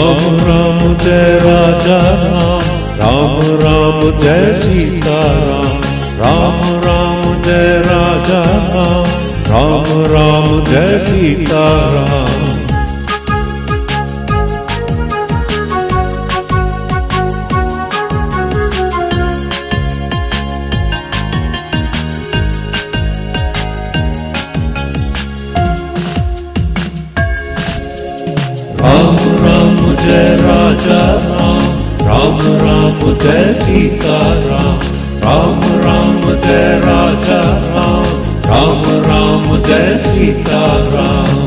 Ram Ram Jai Raja Ram, Ram Ram Jai Sita Ram, Ram Ram Jai Raja Ram, Ram Ram Jai Sita Ram. Ram Ram Jai Raja Ram, Ram Ram Jai Sita Ram, Ram Ram Jai Raja Ram, Ram Ram Jai Sita Ram.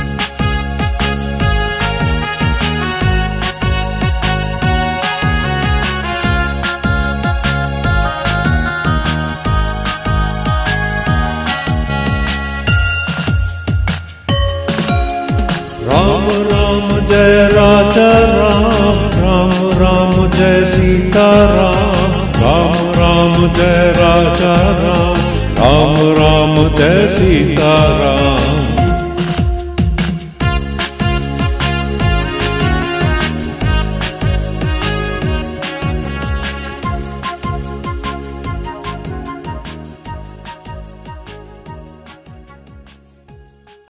Ram Ram Jai Raja Ram, Ram Ram Jai Sita Ram, Ram Ram Jai Raja Ram, Ram Ram Jai Sita Ram.